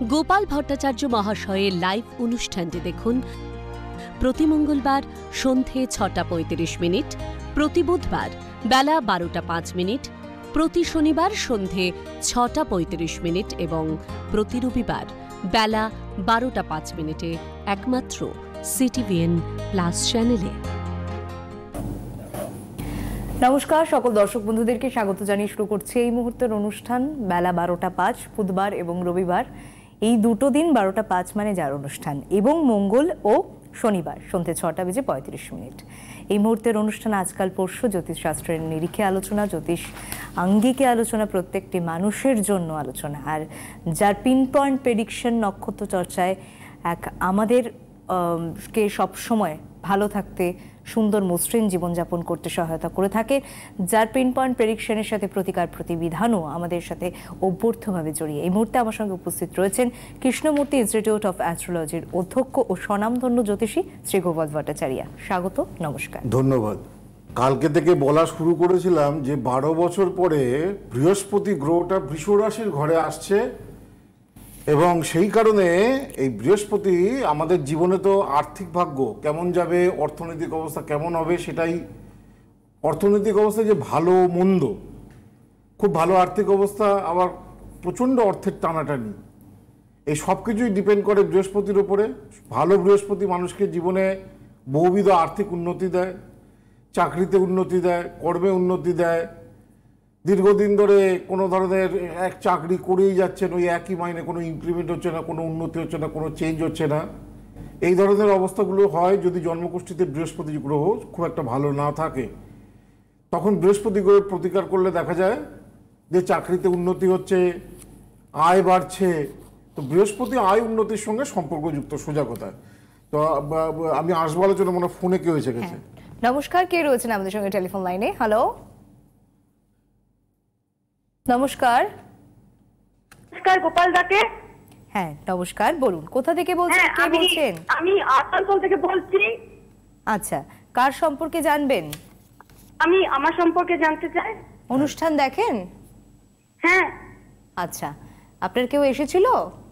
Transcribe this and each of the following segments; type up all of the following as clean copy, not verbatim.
গোপাল ভট্টাচার্য মহাশয়ের লাইভ অনুষ্ঠানটি দেখুন প্রতি মঙ্গলবার সন্ধে ৬:৩৫, প্রতি বুধবার বেলা ১২:০৫, প্রতি শনিবার সন্ধে ৬:৩৫ এবং প্রতি রবিবার বেলা ১২:০৫ একমাত্র সিটিভিএন প্লাস চ্যানেলে। নমস্কার, সকল দর্শক বন্ধুদেরকে স্বাগত জানিয়ে শুরু করছি এই মুহূর্তের অনুষ্ঠান। বেলা ১২:০৫ বুধবার এবং রবিবার, এই দুটো দিন ১২:০৫ মানে যার অনুষ্ঠান, এবং মঙ্গল ও শনিবার সন্ধ্যে ৬:৩৫। এই মুহূর্তের অনুষ্ঠান আজকাল পরশু জ্যোতিষশাস্ত্রের নিরিখে আলোচনা, জ্যোতিষ আঙ্গিকে আলোচনা, প্রত্যেকটি মানুষের জন্য আলোচনা, আর যার পিন পয়েন্ট প্রেডিকশন নক্ষত্র চর্চায় এক আমাদের কে সবসময় ভালো থাকতে, সুন্দর মসৃণ জীবনযাপন করতে সহায়তা করে থাকে, যার পিন পয়েন্ট প্রেডিকশনের সাথে প্রতিকার প্রতিবিধানও আমাদের সাথে অভ্যর্থভাবে জড়িয়ে। এই মুহূর্তে আমার সঙ্গে উপস্থিত রয়েছেন কৃষ্ণমূর্তি ইনস্টিটিউট অফ অ্যাস্ট্রোলজির অধ্যক্ষ ও স্বনামধন্য জ্যোতিষী শ্রী গোপাল ভট্টাচার্য। স্বাগত, নমস্কার। ধন্যবাদ। কালকে থেকে বলা শুরু করেছিলাম যে ১২ বছর পরে বৃহস্পতি গ্রহটা বৃষ রাশির ঘরে আসছে, এবং সেই কারণে এই বৃহস্পতি আমাদের জীবনে তো আর্থিক ভাগ্য কেমন যাবে, অর্থনৈতিক অবস্থা কেমন হবে, সেটাই অর্থনৈতিক অবস্থা যে ভালো মন্দ, খুব ভালো আর্থিক অবস্থা, আবার প্রচণ্ড অর্থের টানাটানি, এই সব কিছুই ডিপেন্ড করে বৃহস্পতির ওপরে। ভালো বৃহস্পতি মানুষকে জীবনে বহুবিধ আর্থিক উন্নতি দেয়, চাকরিতে উন্নতি দেয়, কর্মে উন্নতি দেয়। দীর্ঘদিন ধরে কোনো ধরনের এক চাকরি করেই যাচ্ছেন, ওই একই মাইনে, কোনো ইনক্রিমেন্ট হচ্ছে না, কোনো উন্নতি হচ্ছে না, কোনো চেঞ্জ হচ্ছে না, এই ধরনের অবস্থাগুলো হয় যদি জন্মকুষ্ঠিতে বৃহস্পতি গ্রহ খুব একটা ভালো না থাকে। তখন বৃহস্পতি গ্রহের প্রতিকার করলে দেখা যায় যে চাকরিতে উন্নতি হচ্ছে, আয় বাড়ছে। তো বৃহস্পতি আয় উন্নতির সঙ্গে সম্পর্কযুক্ত, সোজা কথা। তো আমি আসবো আলোচনা, মনে ফোনে কেউ এসে গেছে। নমস্কার, কে রয়েছেন আমাদের সঙ্গে টেলিফোন লাইনে? হ্যালো, নমস্কার। নমস্কার, গোপাল দাকে। হ্যাঁ নমস্কার, বলুন কোথা থেকে বলছেন, কে বলছেন? আমি আসানসোল থেকে বলছি। আচ্ছা, কার সম্পর্কে জানবেন? আমি আমার সম্পর্কে জানতে চাই। অনুষ্ঠান দেখেন? হ্যাঁ। আচ্ছা, আপনার কেউ এসেছিল?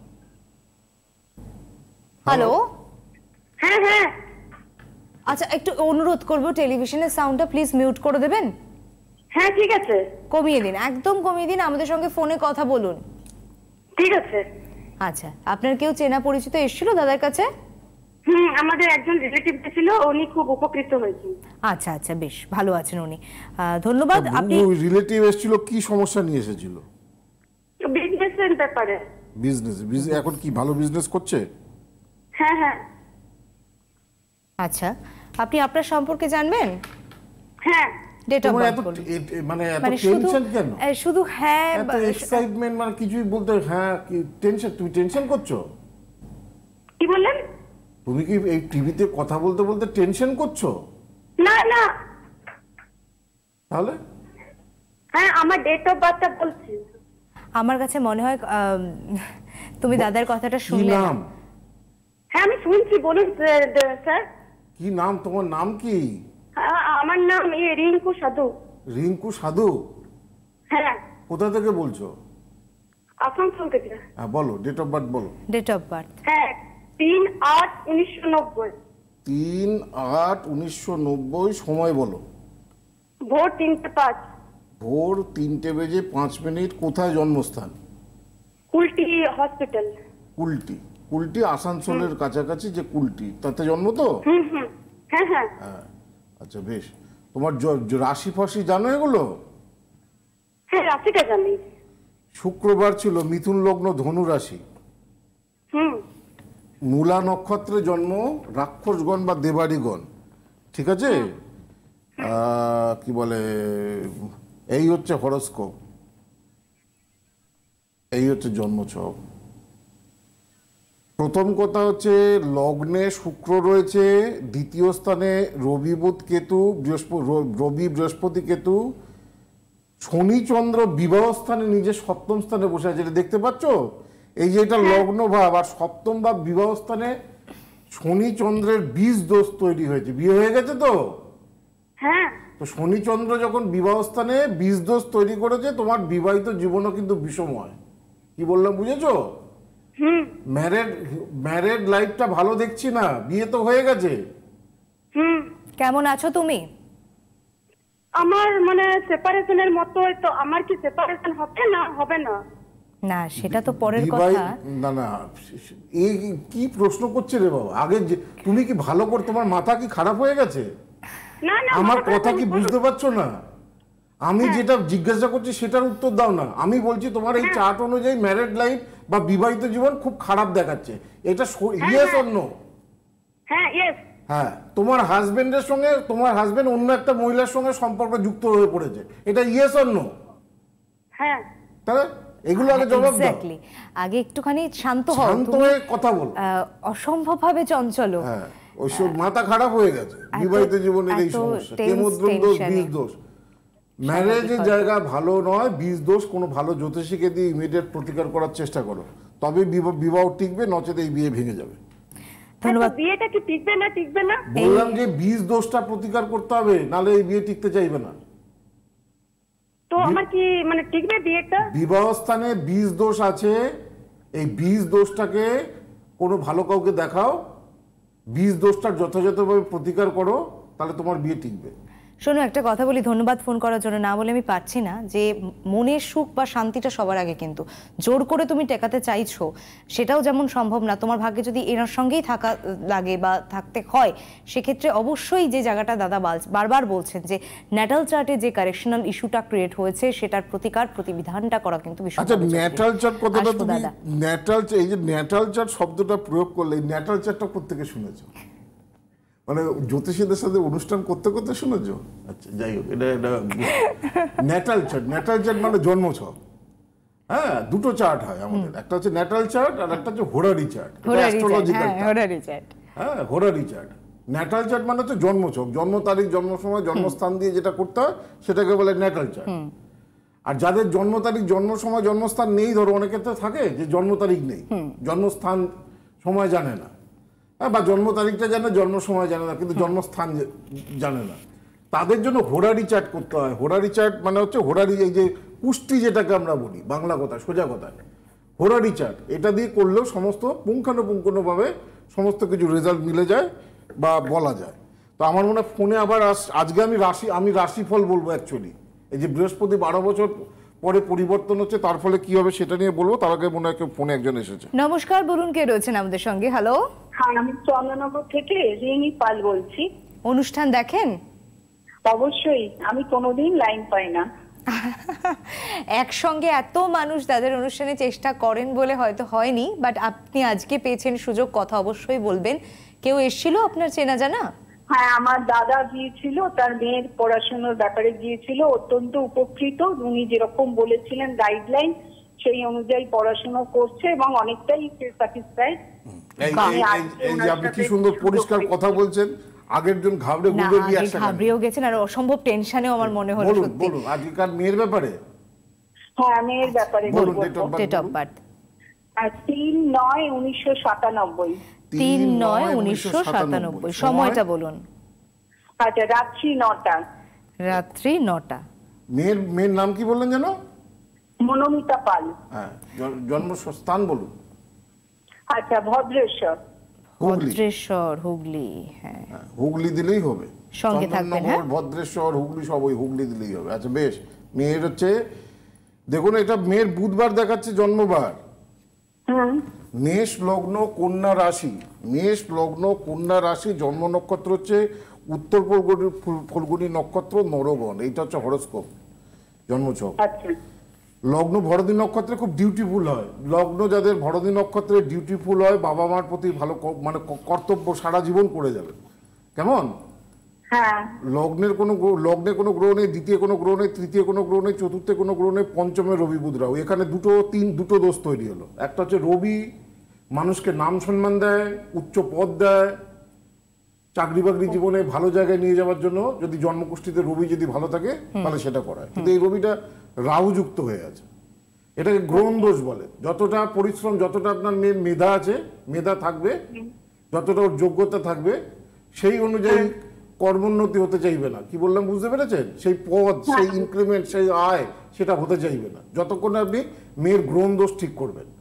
হ্যালো। হ্যাঁ হ্যাঁ। আচ্ছা, একটু অনুরোধ করবো, টেলিভিশনের সাউন্ডটা প্লিজ মিউট করে দেবেন। হ্যাঁ ঠিক আছে। কমিয়ে দিন, একদম কমিয়ে দিন, আমাদের সঙ্গে ফোনে কথা বলুন। ঠিক আছে। আচ্ছা, আপনার কেউ চেনা পরিচিত এসেছিল দাদার কাছে? আমাদের একজন রিলেটিভ ছিল, উনি খুব উপকৃত হয়েছেন। আচ্ছা আচ্ছা, বেশ ভালো আছেন উনি, ধন্যবাদ। আপনি রিলেটিভ এসেছিল, কি সমস্যা নিয়ে এসেছিল? বিজনেসের ব্যাপারে। বিজনেস? এখন কি ভালো বিজনেস করছে? হ্যাঁ হ্যাঁ। আচ্ছা, আপনি আপনার সম্পর্কে জানবেন? হ্যাঁ। ডেট অফ বার্থ বলুন। মানে এত টেনশন কেন? শুধু হ্যাঁ, এত এক্সাইটমেন্ট, মানে কিছুই বলতে, হ্যাঁ কি টেনশন? তুমি টেনশন করছো? কি বললেন? তুমি কি এই টিভিতে কথা বলতে বলতে টেনশন করছো? না না। তাহলে? হ্যাঁ, আমার ডেট অফ বার্থটা বলছি। আমার কাছে মনে হয় তুমি দাদার কথাটা শুনলে না। হ্যাঁ আমি শুনছি, বলুন স্যার। কি নাম তোমার? নাম কি? আমার নাম রিঙ্কু সাধু। রিঙ্কু সাধু? হ্যাঁ। কোথা থেকে বলছো? আসানসোল থেকে। হ্যাঁ বলো, ডেট অফ বার্থ বলো। Date of birth? হ্যাঁ, ৩/৮/১৯৯০। ৩/৮/১৯৯০। সময় বলো। ভোর ৩:০৫। ভোর ৩:০৫। কোথায় জন্মস্থান? কুলটি হসপিটাল। কুলটি? কুলটি আসানসোলের কাছাকাছি যে কুলটি, তাতে জন্ম তো? হ্যাঁ হ্যাঁ। আচ্ছা বেশ। তোমার রাশি ফাশি জানো এগুলো? হ্যাঁ, রাশিটা জানি। শুক্রবার ছিল, মিথুন লগ্ন, ধনু রাশি, মূলা নক্ষত্রে জন্ম, রাক্ষসগণ বা দেবাড়িগণ, ঠিক আছে? কি বলে, এই হচ্ছে হরোস্কোপ, এই হচ্ছে জন্মছক। প্রথম কথা হচ্ছে লগ্নে শুক্র রয়েছে, দ্বিতীয় স্থানে রবি বুধ কেতু, রবি বৃহস্পতি কেতু, শনি চন্দ্র বিবাহ স্থানে নিজের সপ্তম স্থানে বসে আছে, এটা দেখতে পাচ্ছ? এই যে এটা লগ্ন ভাব, আর সপ্তম ভাব বিবাহ স্থানে শনি চন্দ্রের বীজ দোষ তৈরি হয়েছে। বিয়ে হয়ে গেছে তো? হ্যাঁ। তো শনি চন্দ্র যখন বিবাহ স্থানে বীজ দোষ তৈরি করেছে, তোমার বিবাহিত জীবনও কিন্তু বিষময়। কি বললাম, বুঝেছো? হুম ম্যারেড লাইফটা ভালো দেখছি না, বিয়ে তো হয়ে গেছে। হুম কেমন আছো তুমি? আমার মানে সেপারেশনের মতো, তো আমার কি সেপারেশন হবে না হবে না? না, সেটা তো পরের বিবাহিত কথা। না না, এই কি প্রশ্ন করছে রে বাবা? আগে তুমি কি ভালো করে, তোমার মাথা কি খারাপ হয়ে গেছে? না না, আমার মাথা কথা কি খারাপ বুঝতে পারছো না? আমি যেটা জিজ্ঞাসা করছি সেটার উত্তর দাও না। আমি বলছি তোমার এই চার্ট অনুযায়ী ম্যারেড লাইফ বা বিবাহিত জীবন খুব খারাপ দেখাচ্ছে, এটা ইয়েস অর নো? হ্যাঁ ইয়েস। হ্যাঁ, তোমার হাজবেন্ডের সঙ্গে তোমার হাজবেন্ড অন্য একটা মহিলার সঙ্গে সম্পর্ক যুক্ত হয়ে পড়েছে, এটা ইয়েস অর নো? হ্যাঁ তাহলে এগুলো আগে জবাব দাও। এক্স্যাক্টলি, আগে একটুখানি শান্ত হও, শান্ত তুমি হয়ে কথা বল। অসম্ভবভাবে চঞ্চল। হ্যাঁ, ওইসব মাথা খারাপ হয়ে গেছে বিবাহিত জীবনের এই সমস্যা। কেমদ্রম দোষ, বীজ দোষ। ম্যারেজের জায়গা ভালো নয়, বীজ দোষ। কোনো ভালো জ্যোতিষীকে দিয়ে ইমিডিয়েট প্রতিকার করার চেষ্টা করো, তবে বিবাহ টিকবে, নচেত এই বিয়ে ভেঙে যাবে। ধন্যবাদ। বিয়েটা কি টিকবে না টিকবে না? বললাম যে বীজ দোষটা প্রতিকার করতে হবে, নালে এই বিয়ে টিকতে চাইবে না। তো আমার কি মানে টিকবে বিয়েটা? বিবাহ স্থানে বীজ দোষ আছে, এই বীজ দোষটাকে কোনো ভালো কাউকে দেখাও, বীজ দোষটার যথাযথভাবে প্রতিকার করো, তাহলে তোমার বিয়ে টিকবে। শোনো, একটা কথা বলি, ধন্যবাদ ফোন করার জন্য। না বলে আমি পারছি না যে মনের সুখ বা শান্তিটা সবার আগে, কিন্তু জোর করে তুমি টেকাতে চাইছো সেটাও যেমন সম্ভব না। তোমার ভাগ্যে যদি এনার সঙ্গেই থাকা লাগে বা থাকতে হয়, সেক্ষেত্রে অবশ্যই যে জায়গাটা দাদা বারবার বলছেন যে ন্যাটাল চার্টে যে কারেকশনাল ইস্যুটা ক্রিয়েট হয়েছে সেটার প্রতিবিধানটা করা কিন্তু ভীষণ। আচ্ছা, ন্যাটাল চার্ট কথাটা তুমি এই যে ন্যাটাল চার্ট শব্দটা প্রয়োগ করলে, ন্যাটাল চার্টটা কোত্থেকে শুনেছো? মানে জ্যোতিষীদের সাথে অনুষ্ঠান করতে করতে শুনেছো? আচ্ছা, যাই হোক, এটা ন্যাটাল চার্ট মানে জন্মছক। হ্যাঁ, দুটো চার্ট হয় আমাদের, একটা হচ্ছে ন্যাটাল চার্ট আর একটা হচ্ছে হোরারি চার্ট, অ্যাস্ট্রোলজিক্যাল। হ্যাঁ, হোরারি চার্ট। ন্যাটাল চার্ট মানে হচ্ছে জন্মছক, জন্ম তারিখ, জন্ম সময়, জন্মস্থান দিয়ে যেটা করতে হয় সেটাকে বলে ন্যাটাল চার্ট। আর যাদের জন্ম তারিখ, জন্ম সময়, জন্মস্থান নেই, ধরো অনেকের তো থাকে যে জন্ম তারিখ নেই, জন্মস্থান সময় জানে না, বা জন্ম তারিখটা জানে, জন্ম সময় জানে না, কিন্তু জন্মস্থান জানে না, তাদের জন্য হোরারি চার্ট করতে হয়। হোরারি চার্ট মানে হচ্ছে হোরারি, এই যে পুষ্টি যেটাকে আমরা বলি বাংলা কথা, সোজা কথায় হোরারি চার্ট, এটা দিয়ে করলেও সমস্ত পুঙ্খানুপুঙ্খভাবে সমস্ত কিছু রেজাল্ট মিলে যায় বা বলা যায়। তো আমার মনে হয় ফোনে আবার আজকে আমি রাশিফল বলবো। অ্যাকচুয়ালি এই যে বৃহস্পতি 12 বছর পরে পরিবর্তন হচ্ছে, তার ফলে কি হবে সেটা নিয়ে বলবো। তার আগে মনে হয় ফোনে একজন এসেছে। নমস্কার, বলুন কে রয়েছেন আমাদের সঙ্গে? হ্যালো, হ্যাঁ, আমি চন্দ্রনগর থেকে রিনি পাল বলছি। অনুষ্ঠান দেখেন? অবশ্যই, আমি কোনোদিন লাইন পাই না। একসঙ্গে এত মানুষ তাদের অনুষ্ঠানে চেষ্টা করেন বলে হয়তো হয়নি, বাট আপনি আজকে পেয়েছেন সুযোগ, কথা অবশ্যই বলবেন। কেউ এসেছিল আপনার চেনা জানা? হ্যাঁ, আমার দাদা গিয়েছিল, তার মেয়ের পড়াশোনার ব্যাপারে গিয়েছিল, অত্যন্ত উপকৃত। উনি যেরকম বলেছিলেন গাইডলাইন, সেই অনুযায়ী পড়াশোনা করছে এবং অনেকটাই স্যাটিসফাইড। এই যে আপনি কি সুন্দর পরিষ্কার কথা বলছেন, আগের জন ঘাবড়েও গেছেন আর অসম্ভব টেনশনেও আমার মনে হলো। সত্যি বলুন আজকাল মেয়ের ব্যাপারে। হ্যাঁ, মেয়ের ব্যাপারে বলুন, ডেট অফ বার্থ 3/9/1997। 3/9/1997। সময়টা বলুন। আচ্ছা, রাত্রি 9টা। রাত্রি 9টা। মেয়ের নাম কি বললেন যেন? মনোমিতা পাল। হ্যাঁ, জন্মস্থান বলুন। আচ্ছা, ভদ্রেশ্বর। হুগলি। হ্যাঁ, হুগলি দিলেই হবে, সঙ্গে থাকবেন। হ্যাঁ, ভদ্রেশ্বর, হুগলি সব ওই হুগলি দিলেই হবে। আচ্ছা বেশ। মেয়ের হচ্ছে, দেখুন এটা মেয়ের বুধবার দেখাচ্ছে জন্মবার, মেষ লগ্ন কন্যা রাশি। মেষ লগ্ন কন্যা রাশি, জন্ম নক্ষত্র হচ্ছে উত্তর ফল্গুনী নক্ষত্র, নরগণ। এইটা হচ্ছে হরোস্কোপ, জন্মছক। লগ্ন ভরদী নক্ষত্রে খুব ডিউটিফুল হয়। লগ্ন যাদের ভরদী নক্ষত্রে ডিউটিফুল হয়, বাবা মার প্রতি ভালো মানে কর্তব্য সারা জীবন করে যাবে। কেমন? লগ্নে কোনো গ্রহ নেই, দ্বিতীয় কোনো গ্রহ নেই, তৃতীয় কোনো গ্রহ নেই, চতুর্থে কোনো গ্রহ নেই, পঞ্চমে রবি বুধ রাহু। এখানে দুটো দোষ তৈরি হলো। একটা হচ্ছে রবি মানুষকে নাম সম্মান দেয়, উচ্চ পদ দেয়, চাকরি বাকরি জীবনে ভালো জায়গায় নিয়ে যাওয়ার জন্য যদি জন্মকুষ্ঠিতে রবি যদি ভালো থাকে তাহলে সেটা করায়। কিন্তু এই রবিটা রাহু যুক্ত হয়ে আছে, এটাকে গ্রহণ দোষ বলে। যতটা পরিশ্রম, যতটা আপনার মেয়ের মেধা আছে, মেধা থাকবে, যতটা ওর যোগ্যতা থাকবে, সেই অনুযায়ী কর্মোন্নতি হতে চাইবে না। কি বললাম বুঝতে পেরেছেন? সেই পদ, সেই ইনক্রিমেন্ট, সেই আয়, সেটা হতে চাইবে না যতক্ষণ আপনি মেয়ের গ্রহণ দোষ ঠিক করবেন।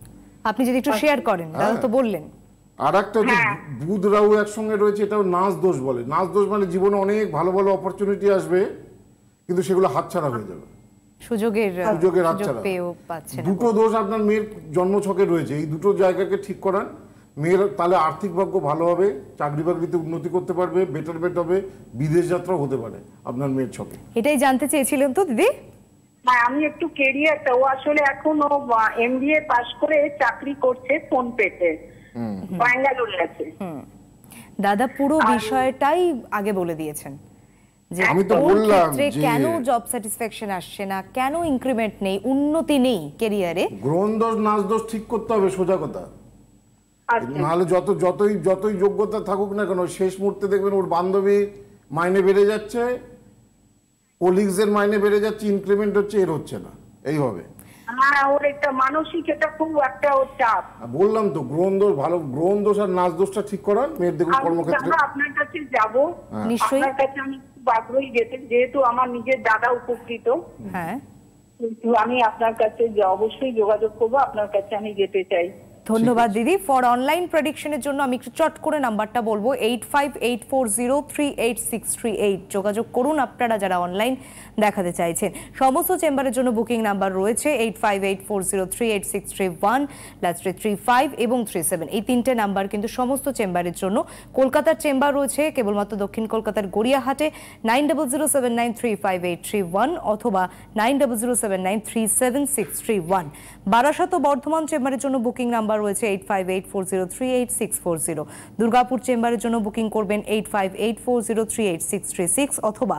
আপনি যদি একটু শেয়ার করেন, দাদা তো বললেন। আর একটা যে বুধ রাহু একসঙ্গে রয়েছে, এটাও নাচ দোষ বলে। নাচ দোষ মানে জীবনে অনেক ভালো ভালো অপরচুনিটি আসবে, কিন্তু সেগুলো হাতছাড়া হয়ে যাবে, সুযোগের হাতছাড়া। দুটো দোষ আপনার মেয়ের জন্মছকে রয়েছে, এই দুটো জায়গাকে ঠিক করান। মেয়ের তাহলে আর্থিক ভাগ্য ভালো হবে, চাকরি বাকরিতে উন্নতি করতে পারবে, বেটার হবে, বিদেশ যাত্রা হতে পারে আপনার মেয়ের ছকে। এটাই জানতে চেয়েছিলেন তো দিদি? হ্যাঁ, আমি একটু কেরিয়ারটা, ও আসলে এখন ও MBA পাশ করে চাকরি করছে ফোনপেতে, ব্যাঙ্গালোরে আছে। দাদা পুরো বিষয়টাই আগে বলে দিয়েছেন যে আমি তো বললাম যে কেন জব স্যাটিসফ্যাকশন আসছে না, কেন ইনক্রিমেন্ট নেই, উন্নতি নেই ক্যারিয়ারে। গ্রহণ দোষ নাচ দোষ ঠিক করতে হবে, সোজা কথা। নাহলে যতই যোগ্যতা থাকুক না কেন, শেষ মুহূর্তে দেখবেন ওর বান্ধবী মাইনে বেড়ে যাচ্ছে, কলিগসের মাইনে বেড়ে যাচ্ছে, ইনক্রিমেন্ট হচ্ছে, এর হচ্ছে না, এই হবে। হ্যাঁ, ওর একটা মানসিক এটা খুব একটা ওর চাপ। বললাম তো গ্রহণ দোষ ভালো, গ্রহণ দোষ আর নাচ দোষটা ঠিক করান মেয়ের। দেখুন কর্মক্ষেত্রে আপনার কাছে যাব, আপনার কাছে আমি খুব আগ্রহী যেতে, যেহেতু আমার নিজের দাদা উপকৃত। হ্যাঁ, আমি আপনার কাছে অবশ্যই যোগাযোগ করবো, আপনার কাছে আমি যেতে চাই। ধন্যবাদ দিদি। ফর অনলাইন প্রেডিকশনের জন্য আমি একটু চট করে নাম্বারটা বলবো, 8584038638 যোগাযোগ করুন আপনারা যারা অনলাইন দেখাতে চাইছেন। সমস্ত চেম্বারের জন্য বুকিং নাম্বার রয়েছে 8584038631, লাস্টে 35 এবং 37, এই তিনটে নাম্বার কিন্তু সমস্ত চেম্বারের জন্য। কলকাতার চেম্বার রয়েছে কেবলমাত্র দক্ষিণ কলকাতার গড়িয়াহাটে 9007935831 অথবা 9007937631। বারাসাত ও বর্ধমান চেম্বারের জন্য বুকিং নাম্বার রয়েছে 8584038640। দুর্গাপুর চেম্বারের জন্য বুকিং করবেন 8584038636 অথবা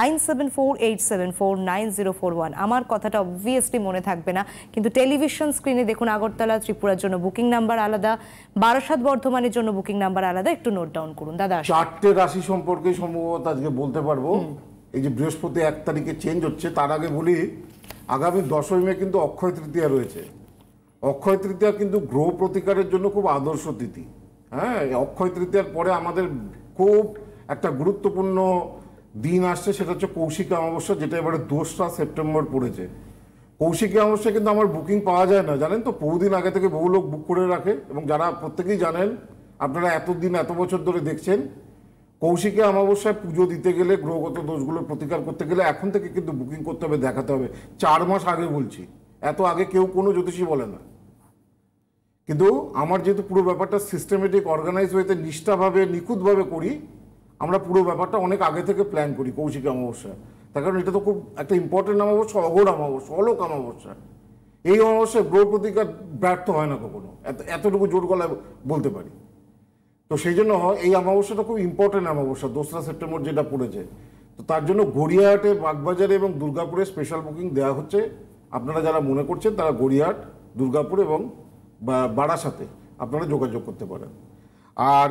9748749041। আমার কথাটা অবভিয়াসলি মনে থাকবে না, কিন্তু টেলিভিশন স্ক্রিনে দেখুন আগরতলা ত্রিপুরার জন্য বুকিং নাম্বার আলাদা, বারাসাত বর্ধমানের জন্য বুকিং নাম্বার আলাদা, একটু নোট ডাউন করুন। দাদা, 4টে রাশি সম্পর্কে সম্ভবত আজকে বলতে পারবো। এই যে বৃহস্পতি 1 তারিখে চেঞ্জ হচ্ছে, তার আগে বলি আগামী 10ই মে কিন্তু অক্ষয় তৃতীয়া রয়েছে। অক্ষয় তৃতীয়া কিন্তু গ্রহ প্রতিকারের জন্য খুব আদর্শ তিথি। হ্যাঁ, অক্ষয় তৃতীয়ার পরে আমাদের খুব একটা গুরুত্বপূর্ণ দিন আসছে, সেটা হচ্ছে কৌশিকী অমাবস্যা, যেটা এবারে 2রা সেপ্টেম্বর পড়েছে। কৌশিকী অমাবস্যা কিন্তু আমার বুকিং পাওয়া যায় না, জানেন তো, বহুদিন আগে থেকে বহু লোক বুক করে রাখে। এবং যারা প্রত্যেকেই জানেন, আপনারা এতদিন এত বছর ধরে দেখছেন, কৌশিকী অমাবস্যায় পুজো দিতে গেলে, গ্রহগত দোষগুলোর প্রতিকার করতে গেলে এখন থেকে কিন্তু বুকিং করতে হবে, দেখাতে হবে। 4 মাস আগে বলছি, এত আগে কেউ কোনো জ্যোতিষী বলে না। কিন্তু আমার যেহেতু পুরো ব্যাপারটা সিস্টেমেটিক অর্গানাইজ হয়েতে নিষ্ঠাভাবে নিখুঁতভাবে করি, আমরা পুরো ব্যাপারটা অনেক আগে থেকে প্ল্যান করি কৌশিকী অমাবস্যা। তার কারণ এটা তো খুব একটা ইম্পর্টেন্ট অমাবস্যা, অঘোর অমাবস্যা, অলোক অমাবস্যা। এই অমাবস্যায় গ্রহ প্রতিকার ব্যর্থ হয় না কখনো, এতটুকু জোর গলায় বলতে পারি। তো সেই জন্য এই অমাবস্যাটা খুব ইম্পর্টেন্ট অমাবস্যা, 2রা সেপ্টেম্বর যেটা পড়েছে। তো তার জন্য গড়িয়াহাটে, বাগবাজারে এবং দুর্গাপুরে স্পেশাল বুকিং দেওয়া হচ্ছে। আপনারা যারা মনে করছেন তারা গড়িয়াহাট, দুর্গাপুর এবং বারাসাতে আপনারা যোগাযোগ করতে পারেন। আর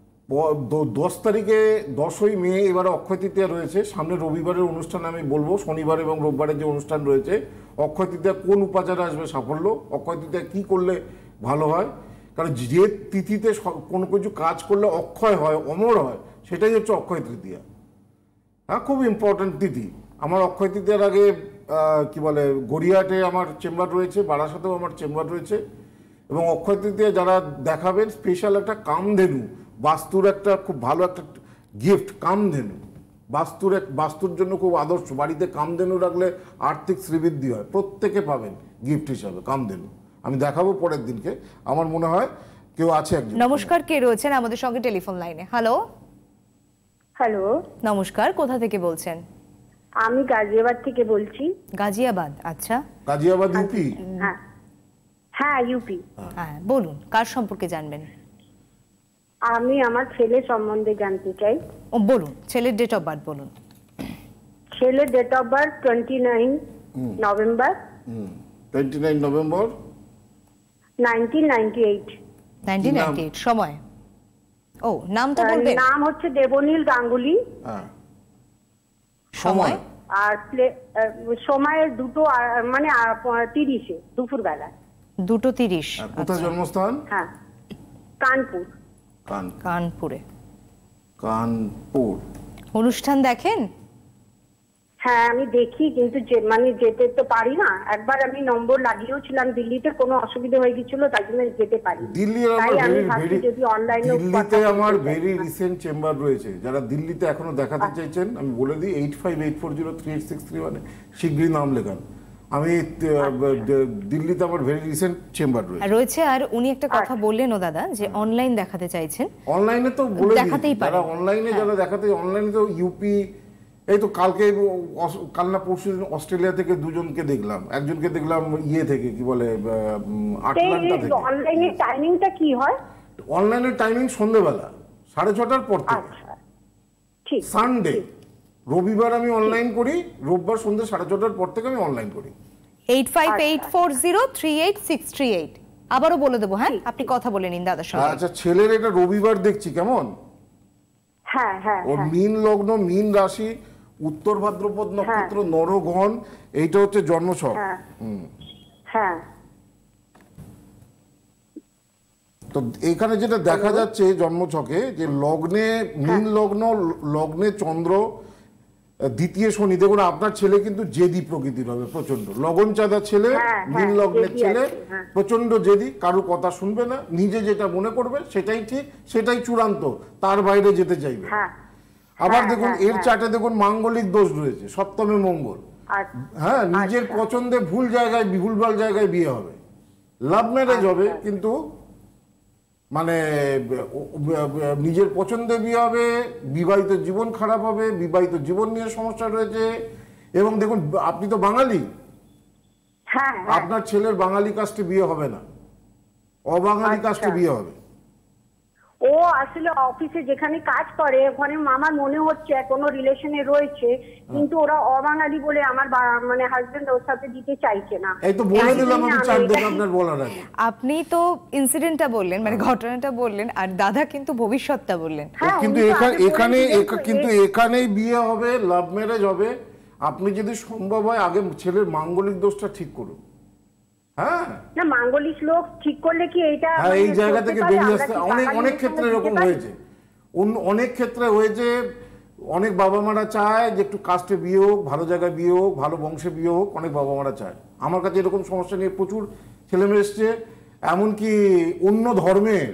10 তারিখে 10ই মে এবারে অক্ষয় তৃতীয়া রয়েছে। সামনে রবিবারের অনুষ্ঠান আমি বলবো, শনিবার এবং রোববারের যে অনুষ্ঠান রয়েছে, অক্ষয় তৃতীয়া কোন উপাচারে আসবে সাফল্য, অক্ষয় তৃতীয়া কী করলে ভালো হয়। কারণ যে তিথিতে কোনো কিছু কাজ করলে অক্ষয় হয়, অমর হয়, সেটাই হচ্ছে অক্ষয় তৃতীয়া। হ্যাঁ, খুব ইম্পর্ট্যান্ট তিথি। আমার অক্ষয় তৃতীয়ার আগে কি বলে, গড়িয়াহাটে আমার চেম্বার রয়েছে, বারাসাতেও আমার চেম্বার রয়েছে। এবং অক্ষয় তৃতীয়া যারা দেখাবেন, স্পেশাল একটা কামধেনু, বাস্তুর একটা খুব ভালো একটা গিফট, কামধেনু। বাস্তুর জন্য খুব আদর্শ। বাড়িতে কামধেনু রাখলে আর্থিক শ্রীবৃদ্ধি হয়, প্রত্যেকে পাবেন গিফট হিসাবে কামধেনু। আমি দেখাবো পরের দিনকে, আমার মনে হয় কেউ আছে একজন। নমস্কার, কে রয়েছেন আমাদের সঙ্গে টেলিফোন লাইনে? হ্যালো। হ্যালো, নমস্কার, কোথা থেকে বলছেন? আমি গাজিয়াবাদ থেকে বলছি। গাজিয়াবাদ, আচ্ছা। গাজিয়াবাদ ইউপি? হ্যাঁ, ইউপি। হ্যাঁ, বলুন, কার সম্পর্কে জানবেন? আমি আমার ছেলে সম্বন্ধে জানতে চাই। ও, বলুন, ছেলের ডেট অফ বার্থ বলুন। ছেলের ডেট অফ বার্থ 29 নভেম্বর 1998। 1998। সময়? ও, নামটা বলবেন? নাম হচ্ছে দেবনীল গাঙ্গুলি। সময়? আর সময় 2টো মানে 30 দুপুরবেলা। 2:30। কোথায় জন্মস্থান? হ্যাঁ, কানপুর। কানপুরে। কানপুর। অনুষ্ঠান দেখেন? হ্যাঁ আমি দেখি, কিন্তু মানে যেতে তো পারি না। একবার আমি নম্বর লাগিয়েও ছিলাম দিল্লিতে, কোনো অসুবিধা হয়ে গেছিল, তাই জন্য যেতে পারি। দিল্লিতে আমার ভেরি রিসেন্ট চেম্বার রয়েছে, যারা দিল্লিতে এখনো দেখাতে চাইছেন আমি বলে দিই 8584038631 শীঘ্রই নাম লেখান। আমি দিল্লিতে আমার ভেরি রিসেন্ট চেম্বার রয়েছে। আর উনি একটা কথা বললেন ও দাদা, যে অনলাইন দেখাতে চাইছেন। অনলাইনে তো বলে দেখাতেই পারে, যারা অনলাইনে যারা দেখাতে, অনলাইনে তো ইউপি, এই তো কালকে কাল না পরশু দিন অস্ট্রেলিয়া থেকে দুজনকে দেখলাম, একজনকে দেখলাম ইয়ে থেকে কি বলে আটলান্টা থেকে। অনলাইনের টাইমিংটা কি হয়? অনলাইনের টাইমিং সন্ধ্যেবেলা 6:30 পর থেকে। ঠিক সানডে, রবিবার আমি অনলাইন করি, রোববার সন্ধ্যে 6:30 পর থেকে আমি অনলাইন করি। 8584038638 আবারও বলে দেবো। হ্যাঁ, আপনি কথা বলে নিন দাদার সঙ্গে। আচ্ছা, ছেলের এটা রবিবার দেখছি কেমন। হ্যাঁ হ্যাঁ, ওর মীন লগ্ন, মীন রাশি, উত্তর ভাদ্রপদ নক্ষত্র, নরগণ, এইটা হচ্ছে জন্মছক। হ্যাঁ, তো এখানে যেটা দেখা যাচ্ছে জন্মছকে, যে লগ্নে মীন লগ্ন, লগ্নে চন্দ্র, দ্বিতীয় শনি। দেখুন আপনার ছেলে কিন্তু জেদি প্রকৃতির হবে প্রচন্ড, লগন চাঁদা ছেলে, মীন লগ্নের ছেলে, প্রচন্ড জেদি, কারো কথা শুনবে না, নিজে যেটা মনে করবে সেটাই ঠিক, সেটাই চূড়ান্ত, তার বাইরে যেতে চাইবে। আবার দেখুন এর চার্টে দেখুন মাঙ্গলিক দোষ রয়েছে, সপ্তমে মঙ্গল। হ্যাঁ, নিজের পছন্দে ভুল জায়গায়, ভুলভাল জায়গায় বিয়ে হবে, লাভ ম্যারেজ হবে, কিন্তু মানে নিজের পছন্দে বিয়ে হবে, বিবাহিত জীবন খারাপ হবে, বিবাহিত জীবন নিয়ে সমস্যা রয়েছে। এবং দেখুন আপনি তো বাঙালি, আপনার ছেলের বাঙালি কাস্টে বিয়ে হবে না, অবাঙালি কাস্টে বিয়ে হবে। ও আসলে অফিসে যেখানে কাজ করে ওখানে আমার মনে হচ্ছে কোনো রিলেশনে রয়েছে, কিন্তু ওরা অবাঙালি বলে আমার মানে হাজবেন্ড ওর সাথে দিতে চাইছে না। এই তো বলে দিলাম আমি, চার দিন আপনার বলার আগে। আপনি তো ইনসিডেন্টটা বললেন, মানে ঘটনাটা বললেন, আর দাদা কিন্তু ভবিষ্যৎটা বললেন। কিন্তু এখানেই বিয়ে হবে, লাভ ম্যারেজ হবে। আপনি যদি সম্ভব হয় আগে ছেলের মাঙ্গলিক দোষটা ঠিক করুন। হ্যাঁ না, মাঙ্গলিক লোক ঠিক করলে কি এটা এই জায়গা থেকে বেরিয়ে আসতে অনেক ক্ষেত্রে এরকম হয়েছে, অনেক ক্ষেত্রে হয়েছে। অনেক বাবা মারা চায় যে একটু কাস্টে বিয়ে হোক, ভালো জায়গায় বিয়ে হোক, ভালো বংশে বিয়ে হোক, অনেক বাবা মারা চায়। আমার কাছে এরকম সমস্যা নিয়ে প্রচুর ছেলেমেয়ে এসছে, এমনকি অন্য ধর্মের,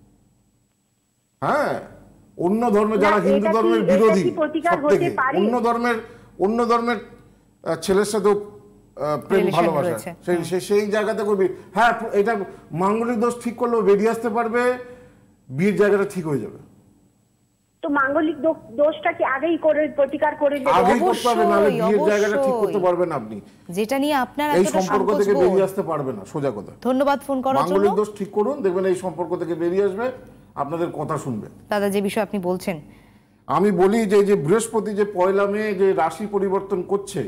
হ্যাঁ অন্য ধর্মে যারা হিন্দু ধর্মের বিরোধী, সব থেকে অন্য ধর্মের ছেলের সাথেও প্রেম ভালোবাসা, সেই জায়গাতে করবি। হ্যাঁ, এটা মাঙ্গলিক দোষ ঠিক করলেও বেরিয়ে আসতে পারবে, বিয়ের জায়গাটা ঠিক হয়ে যাবে। তো মাঙ্গলিক দোষটা কি আগেই করে প্রতিকার করে আগেই করতে হবে, নাহলে বিয়ের জায়গাটা ঠিক করতে পারবেন আপনি, যেটা নিয়ে আপনার এই সম্পর্ক থেকে বেরিয়ে আসতে পারবে না, সোজা কথা। ধন্যবাদ ফোন করার জন্য। মাঙ্গলিক দোষ ঠিক করুন, দেখবেন এই সম্পর্ক থেকে বেরিয়ে আসবে, আপনাদের কথা শুনবে। দাদা যে বিষয় আপনি বলছেন, আমি বলি যে বৃহস্পতি যে 1 মে যে রাশি পরিবর্তন করছে,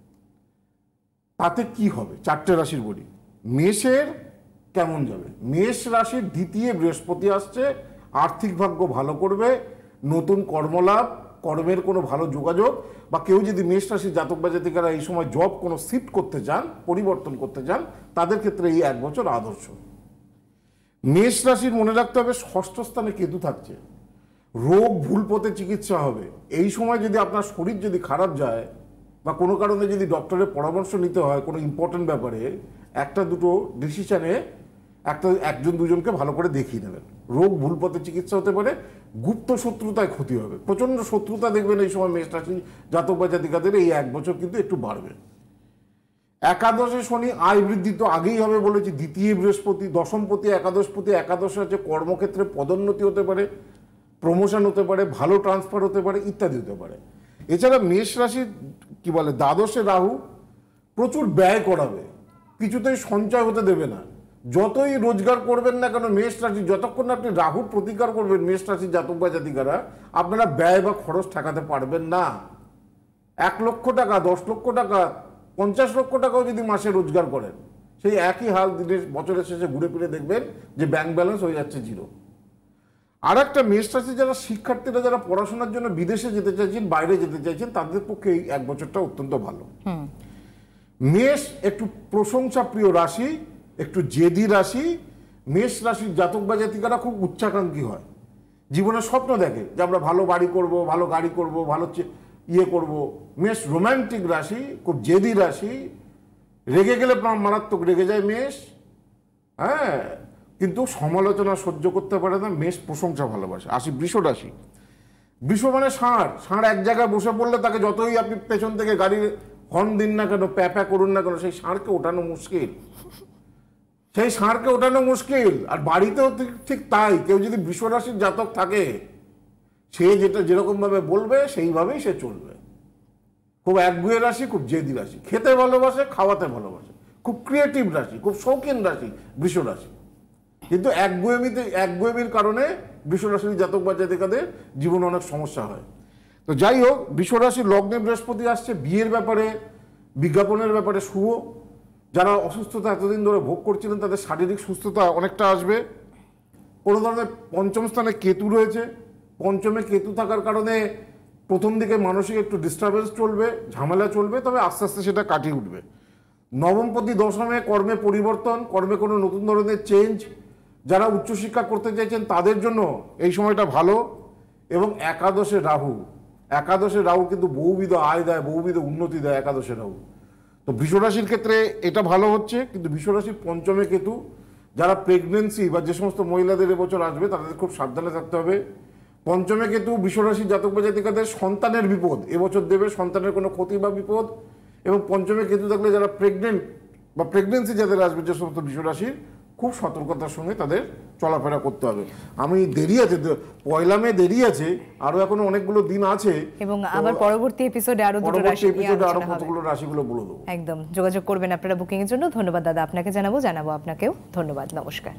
তাতে কি হবে? 4টে রাশির বলি। মেষের কেমন যাবে? মেষ রাশির দ্বিতীয় বৃহস্পতি আসছে, আর্থিক ভাগ্য ভালো করবে, নতুন কর্মলাভ, কর্মের কোনো ভালো যোগাযোগ, বা কেউ যদি মেষ রাশির জাতক বা জাতিকারা এই সময় জব কোনো শিফট করতে চান, পরিবর্তন করতে চান, তাদের ক্ষেত্রে এই 1 বছর আদর্শ। মেষ রাশির মনে রাখতে হবে 6ষ্ঠ স্থানে কেতু থাকছে, রোগ ভুল পথে চিকিৎসা হবে। এই সময় যদি আপনার শরীর যদি খারাপ যায় বা কোনো কারণে যদি ডক্টরের পরামর্শ নিতে হয় কোনো ইম্পর্টেন্ট ব্যাপারে, একটা দুটো ডিসিশনে একজন দুজনকে ভালো করে দেখিয়ে নেবেন। রোগ ভুল পথে চিকিৎসা হতে পারে, গুপ্ত শত্রুতায় ক্ষতি হবে, প্রচণ্ড শত্রুতা দেখবেন এই সময় মেষ রাশি জাতক বা জাতিকাদের এই 1 বছর কিন্তু একটু বাড়বে। একাদশে শনি, আয় বৃদ্ধি তো আগেই হবে বলেছি, দ্বিতীয় বৃহস্পতি, দশমপতি, একাদশপতি। একাদশে হচ্ছে কর্মক্ষেত্রে পদোন্নতি হতে পারে, প্রমোশন হতে পারে, ভালো ট্রান্সফার হতে পারে, ইত্যাদি হতে পারে। এছাড়া মেষ রাশির কি বলে দ্বাদশে রাহু প্রচুর ব্যয় করাবে, কিছুতেই সঞ্চয় হতে দেবে না। যতই রোজগার করবেন না কেন মেষ রাশি, যতক্ষণ আপনি রাহুর প্রতিকার করবেন মেষ রাশির জাতক বা জাতিকারা, আপনারা ব্যয় বা খরচ ঠেকাতে পারবেন না। 1 লক্ষ টাকা, 10 লক্ষ টাকা, 50 লক্ষ টাকাও যদি মাসে রোজগার করেন, সেই একই হাল দিনের বছরের শেষে ঘুরে ফিরে দেখবেন যে ব্যাংক ব্যালেন্স হয়ে যাচ্ছে 0। আর একটা মেষ রাশি যারা শিক্ষার্থীরা, যারা পড়াশোনার জন্য বিদেশে যেতে চাইছেন, বাইরে যেতে চাইছেন, তাদের পক্ষে এই 1 বছরটা অত্যন্ত ভালো। মেষ একটু প্রশংসা প্রিয় রাশি, একটু জেদি রাশি। মেষ রাশির জাতক বা জাতিকারা খুব উচ্চাকাঙ্ক্ষী হয়, জীবনের স্বপ্ন দেখে যে আমরা ভালো বাড়ি করব, ভালো গাড়ি করব, ভালো ইয়ে করব। মেষ রোম্যান্টিক রাশি, খুব জেদি রাশি, রেগে গেলে মারাত্মক রেগে যায় মেষ, হ্যাঁ, কিন্তু সমালোচনা সহ্য করতে পারে না। মেষ প্রশংসা ভালোবাসে। আসি বৃষ রাশি। বৃষ মানে ষাঁড়। ষাঁড় এক জায়গায় বসে পড়লে তাকে যতই আপনি পেছন থেকে গাড়ির হর্ন দিন না কেন, প্যাপা করুন না কেন, সেই ষাঁড়কে ওঠানো মুশকিল, সেই ষাঁড়কে ওঠানো মুশকিল। আর বাড়িতেও ঠিক তাই। কেউ যদি বৃষ রাশির জাতক থাকে, সে যেটা যেরকমভাবে বলবে সেইভাবেই সে চলবে। খুব একগুঁয়ে রাশি, খুব জেদি রাশি, খেতে ভালোবাসে, খাওয়াতে ভালোবাসে, খুব ক্রিয়েটিভ রাশি, খুব শৌখিন রাশি বৃষ রাশি। কিন্তু একগুঁয়েমির কারণে বৃষ রাশির জাতক বা জাতিকাদের জীবনে অনেক সমস্যা হয়। তো যাই হোক, বৃষ রাশির লগ্নে বৃহস্পতি আসছে। বিয়ের ব্যাপারে, বিজ্ঞাপনের ব্যাপারে শুভ। যারা অসুস্থতা এতদিন ধরে ভোগ করছিলেন তাদের শারীরিক সুস্থতা অনেকটা আসবে। কোনো ধরনের পঞ্চম স্থানে কেতু রয়েছে। পঞ্চমে কেতু থাকার কারণে প্রথম দিকে মানসিক একটু ডিস্টারবেন্স চলবে, ঝামেলা চলবে, তবে আস্তে আস্তে সেটা কাটিয়ে উঠবে। নবমপতি দশমে কর্মে পরিবর্তন, কর্মে কোনো নতুন ধরনের চেঞ্জ। যারা উচ্চশিক্ষা করতে চাইছেন তাদের জন্য এই সময়টা ভালো। এবং একাদশে রাহু কিন্তু বহুবিধ আয় দেয়, বহুবিধ উন্নতি দেয় একাদশে রাহু। তো বৃষ রাশির ক্ষেত্রে এটা ভালো হচ্ছে। কিন্তু বৃষ রাশির পঞ্চমে কেতু। যারা প্রেগনেন্সি বা যে সমস্ত মহিলাদের এবছর আসবে তাদের খুব সাবধানে থাকতে হবে। পঞ্চমে কেতু বৃষ রাশির জাতক বা জাতিকাদের সন্তানের বিপদ এবছর দেবে, সন্তানের কোনো ক্ষতি বা বিপদ। এবং পঞ্চমে কেতু থাকলে যারা প্রেগনেন্ট বা প্রেগনেন্সি যাদের আসবে, যে সমস্ত বৃষ রাশির, খুব সতর্কতার সঙ্গে তাদের চলাফেরা করতে হবে। আমি দেরি আছে, 1 মে দেরি আছে, আরো এখনো অনেকগুলো দিন আছে। এবং আবার পরবর্তী এপিসোডে আরো দুটো রাশি নিয়ে আরো কতগুলো রাশিগুলো বলে দেবো। একদম যোগাযোগ করবেন আপনারা বুকিং এর জন্য। ধন্যবাদ দাদা, আপনাকে জানাবো আপনাকেও ধন্যবাদ। নমস্কার।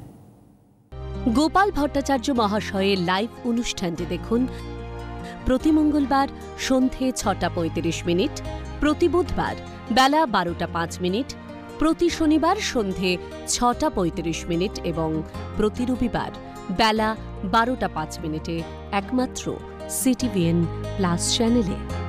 গোপাল ভট্টাচার্য মহাশয়ের লাইভ অনুষ্ঠানটি দেখুন প্রতি মঙ্গলবার সন্ধে 6:35, প্রতি বুধবার বেলা 12:05, প্রতি শনিবার সন্ধে 6:35 এবং প্রতি রবিবার বেলা 12:05 একমাত্র CTVN+ চ্যানেলে।